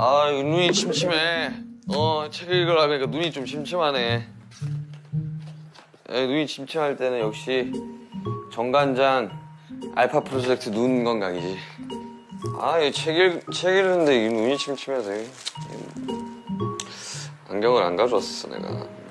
아, 눈이 침침해. 책 읽으려니까 눈이 좀 침침하네. 눈이 침침할 때는 역시 정관장 알파 프로젝트 눈 건강이지. 아, 책 읽는데 눈이 침침해서 안경을 안 가져왔어, 내가.